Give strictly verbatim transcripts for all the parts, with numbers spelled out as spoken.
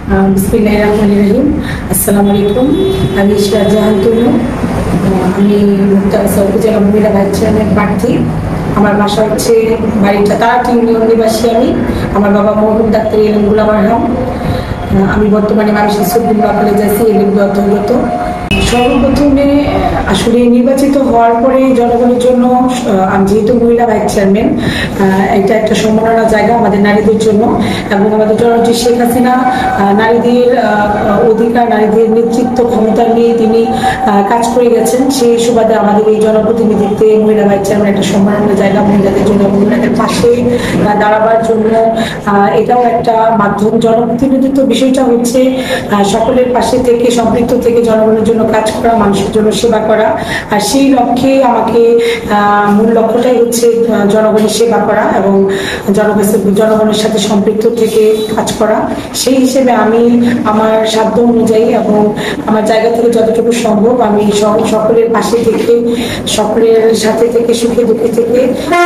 বিসমিল্লাহির রহমানির রহিম। আসসালামু আলাইকুম। আমি ইশরাত জাহান তনু। আমি মুক্তাগাছা উপজেলা মহিলা ভাইস চেয়ারম্যান প্রার্থী। আমার বাসা হচ্ছে বাড়িটা তারাটি ইউনিয়ন নিবাসী। আমি আমার বাবা মরহুম ডাক্তার এলেন গুলাম আরহাম। আমি বর্তমানে মানুষের সবুল্লাহ কলেজে আছি এলিম অধ্যয়নরত। সর্বপ্রথমে আসলে নির্বাচিত হওয়ার পরে জনগণের জন্য আমি যেহেতু মহিলা ভাইস চেয়ারম্যান, এটা একটা সম্মাননা জায়গা আমাদের নারীদের জন্য। এবং আমাদের জননেত্রী শেখ হাসিনা নারীদের অধিকার, নারীদের নেতৃত্ব ক্ষমতা নিয়ে তিনি কাজ করে গেছেন। সেই সুবাদে আমাদের এই জনপ্রতিনিধিত্বে মহিলা ভাইস চেয়ারম্যান একটা সম্মাননা জায়গা মহিলাদের জন্য, মহিলাদের পাশে দাঁড়াবার জন্য এটাও একটা মাধ্যম। জনপ্রতিনিধিত্ব বিষয়টা হচ্ছে সকলের পাশে থেকে, সম্পৃক্ত থেকে জনগণের জন্য কাজ করা, মানুষের জন্য সেবা করা। আর সেই লক্ষ্যে আমাকে মূল লক্ষ্যটাই হচ্ছে জনগণের সেবা করা এবং জনগণের সাথে সম্পৃক্ত থেকে কাজ করা। সেই হিসেবে আমি আমার সাধ্য অনুযায়ী এবং আমার জায়গা থেকে যতটুকু সম্ভব আমি সকলের পাশে থেকে, সকলের সাথে থেকে, সুখে দুঃখে থেকে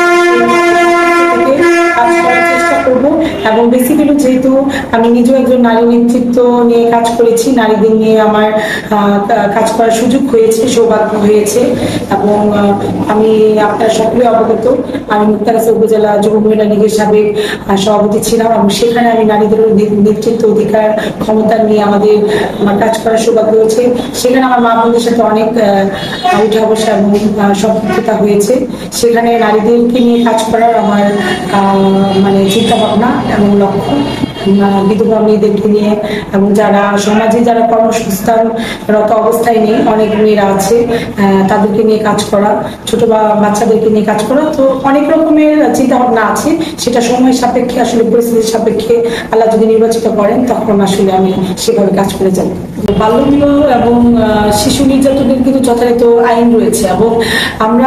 কাজ করার চেষ্টা করবো। এবং বেসিক্যালি যেহেতু আমি নিজেও একজন নারী নেতৃত্ব নিয়ে কাজ করেছি, নারীদের নিয়ে আমার কাজ করার সুযোগ হয়েছে, সৌভাগ্য হয়েছে। এবং আমি আপনারা সকলে অবগত, আমি মুক্তাগাছা উপজেলা যুব মহিলা লীগের সাবেক সভাপতি ছিলাম এবং সেখানে আমি নারীদের নেতৃত্ব, অধিকার, ক্ষমতা নিয়ে আমাদের আমার কাজ করার সৌভাগ্য হয়েছে। সেখানে আমার মা বোনদের সাথে অনেক উঠা বসা এবং সম্পৃক্ততা হয়েছে। সেখানে নারীদেরকে নিয়ে কাজ করার আমার মানে চিন্তা ভাবনা এবং লক্ষ্য, বিধবা মেয়েদেরকে নিয়ে এবং যারা সমাজে যারা কর্মসংস্থানরত অবস্থায় নেই, অনেক মেয়েরা আছে, তাদেরকে নিয়ে কাজ করা, ছোট বাচ্চাদেরকে নিয়ে কাজ করা। তো অনেক রকমের চিন্তা ভাবনা আছে। সেটা সময় সাপেক্ষে, আসলে পরিস্থিতির সাপেক্ষে আল্লাহ যদি নির্বাচিত করেন তখন আসলে আমি সেভাবে কাজ করে যাব। বাল্যবিবাহ এবং শিশু নির্যাতনের কিন্তু যথাযথ আইন রয়েছে এবং আমরা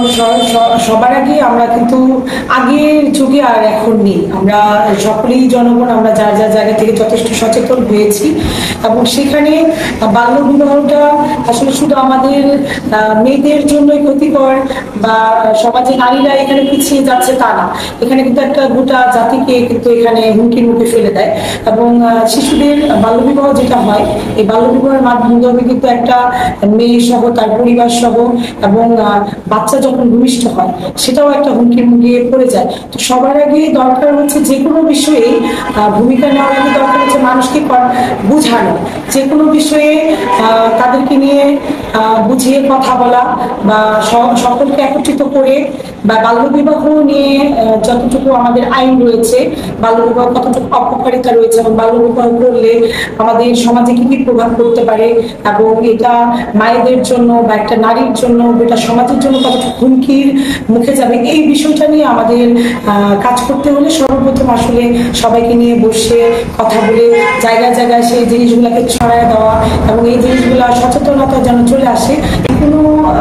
সবার আগে আমরা কিন্তু আগের যুগে আর এখন নেই। আমরা সকলেই জনগণ, আমরা যার যার জায়গা থেকে যথেষ্ট সচেতন হয়েছি এবং সেখানে বাল্যবিবাহটা আসলে শুধু আমাদের মেয়েদের জন্যই ক্ষতিকর বা সমাজে নারীরা এখানে পিছিয়ে যাচ্ছে তা না। এখানে কিন্তু একটা গোটা জাতিকে কিন্তু এখানে হুমকির মুখে ফেলে দেয়। এবং শিশুদের বাল্যবিবাহ যেটা হয়, এই বাল্যবিবাহের মাধ্যমে কিন্তু একটা মেয়ে সহ তার পরিবার সহ এবং বাচ্চা যখন ভূমিষ্ঠ হয় সেটাও একটা হুমকির মুখে পড়ে যায়। তো সবার আগে দরকার হচ্ছে যে কোনো বিষয়ে ভূমিকা নেওয়ার আগে দরকার হচ্ছে মানুষকে বুঝানো, যে কোনো বিষয়ে তাদেরকে নিয়ে বুঝিয়ে কথা বলা বা সকলকে একত্রিত করে, বা বাল্যবিবাহ নিয়ে যতটুকু আমাদের আইন রয়েছে, বাল্যবিবাহ কতটুকু অপকারিতা রয়েছে এবং বাল্যবিবাহ করলে আমাদের সমাজে কি কি প্রভাব পড়তে পারে এবং এটা মায়েদের জন্য বা একটা নারীর জন্য, এটা সমাজের জন্য কতটুকু হুমকির মুখে যাবে, এই বিষয়টা নিয়ে আমাদের কাজ করতে হলে সর্বপ্রথম আসলে সবাইকে নিয়ে বসে কথা বলে জায়গায় জায়গায় সেই জিনিসগুলোকে ছড়ায় দেওয়া এবং এই জিনিসগুলো সচেতনতা যেন চলে আসে। কোনো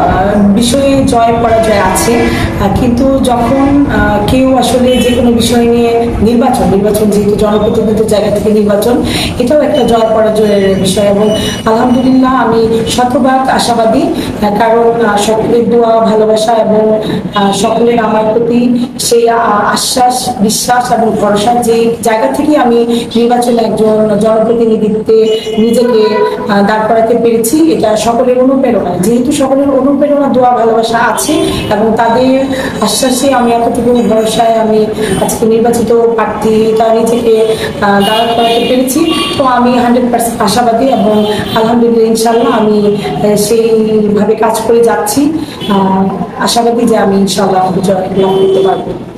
বিষয়ে জয় পরাজয় আছে, কিন্তু যখন কেউ আসলে যে কোনো বিষয় নিয়ে নির্বাচন নির্বাচন যেহেতু জনপ্রতিনিধির জায়গা থেকে নির্বাচন, এটাও একটা জয় পরাজয়ের বিষয়। এবং আলহামদুলিল্লাহ আমি শতভাগ আশাবাদী, কারণ সকলের দোয়া, ভালোবাসা এবং সকলের আমার প্রতি সেই আশ্বাস, বিশ্বাস এবং ভরসা, যে জায়গা থেকে আমি নির্বাচনে একজন জনপ্রতিনিধিত্বে নিজেকে দাঁড় করাতে পেরেছি, এটা সকলের অনুপ্রেরণা। যেহেতু সকলের অনুপ্রেরণা, দোয়া, ভালোবাসা আছে এবং তাদের আশ্বাসে আমি এতটুকু ভরসায় আমি আজকে নির্বাচিত প্রার্থীটা নিজেকে দাঁড় করাতে পেরেছি। তো আমি হান্ড্রেড পার্সেন্ট আশাবাদী এবং আলহামদুলিল্লাহ ইনশাল্লাহ আমি সেইভাবে কাজ করে যাচ্ছি। আশাবাদী যে আমি ইনশাল্লাহ জয় লাভ করতে পারবো।